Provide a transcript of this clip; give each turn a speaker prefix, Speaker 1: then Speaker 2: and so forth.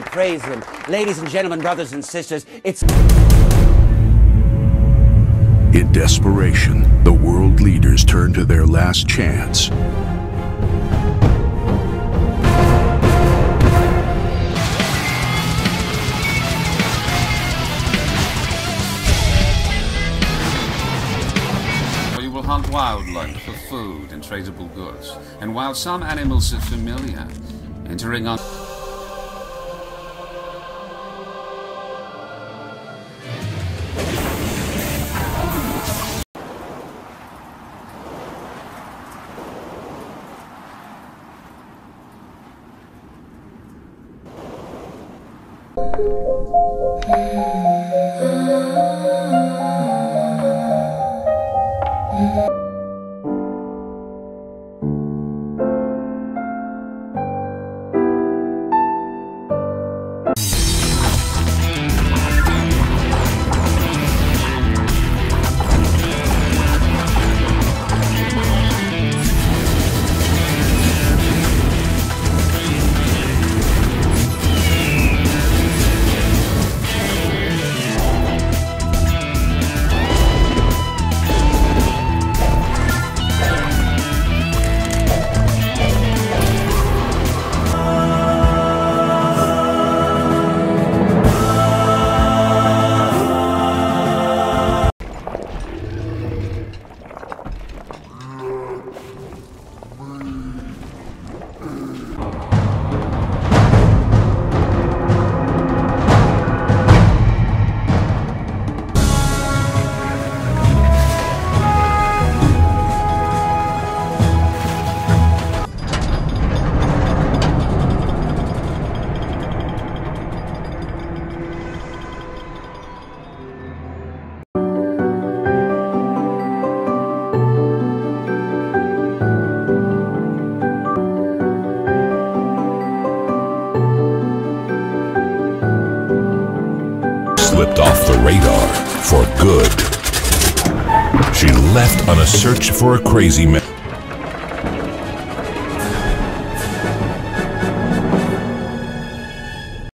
Speaker 1: praise him. Ladies and gentlemen, brothers and sisters, it's...
Speaker 2: In desperation, the world leaders turn to their last chance.
Speaker 3: You will hunt wildlife for food and tradable goods, and while some animals are familiar, entering on...
Speaker 2: Slipped off the radar for good. She left on a search for a crazy man.